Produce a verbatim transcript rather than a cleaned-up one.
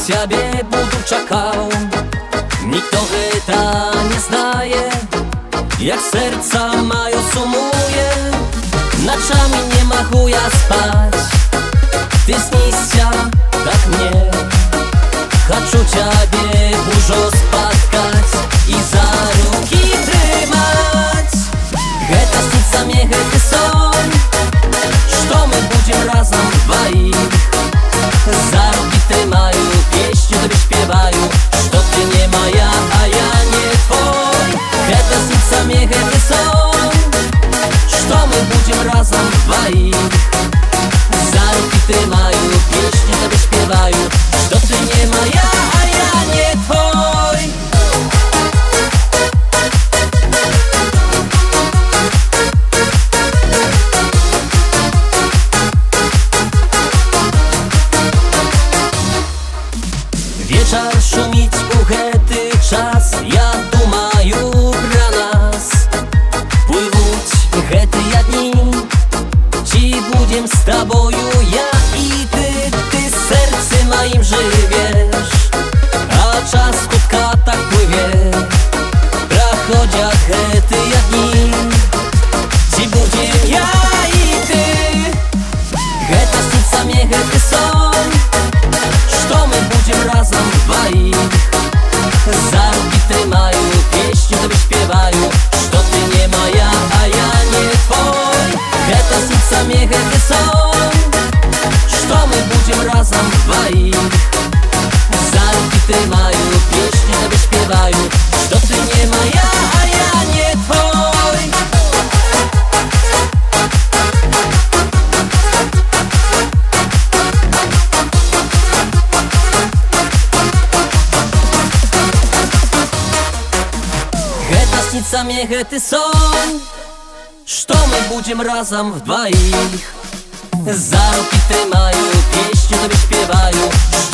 ciebie budu czekał. Nikt to nie znaje, jak serca mają sumuje. Nocami nie ma chuja spać, ty snisia tak mnie. Хочу ciebie dużo spotkać i za ruki trzymać. Это снится мне, это сон, что мы будем разом двоих. За руки trzymаю, песню тебе śpiewają, что ты не моя, а я не твой. Это снится мне, это сон, что мы будем разом двоих. За руки trzymаю, песню тебе śpiewają, что ты не моя, а я не твой. Вечер шумить у гэты час, я думаю про нас. Плывут гэтыя дни, чи будем с тобою я и ты. Ты сердце моим живешь, а час хутка так плыве. Проходят гэтыя дни, чи будем я и ты. Гэта снится мне, гэты сон, что мы будем разом двоих. За руки trzymаю, песню тебе śpiewają, что ты не моя, а я не твой. Это снится мне, это сон, что мы будем разом двоих. За руки trzymаю, песню тебе śpiewają, что ты не моя, а я не твой. Снится мне гэты сон, что мы будем разом вдвоих. За руки trzymаю, песню тебе śpiewają,